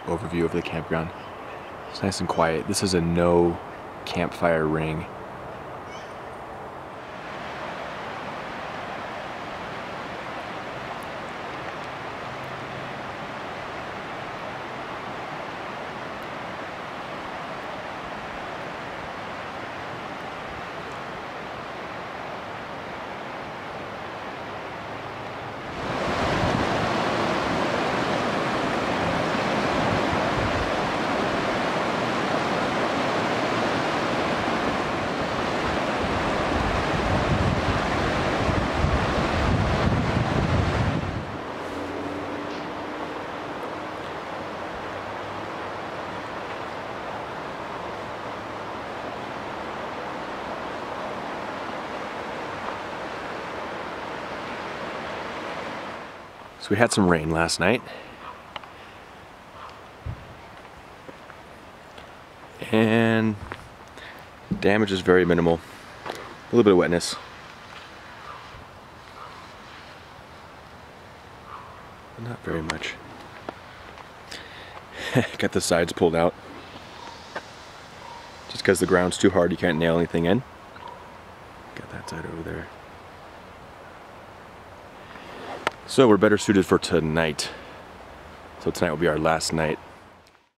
overview of the campground. It's nice and quiet. This is a no campfire ring. So we had some rain last night, and damage is very minimal. A little bit of wetness, but not very much. Got the sides pulled out just because the ground's too hard, you can't nail anything in. Got that side over there. So we're better suited for tonight. So tonight will be our last night